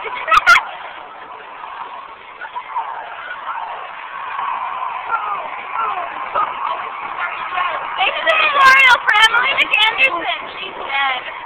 Thanks to the memorial for Emily McAnderson. She's dead.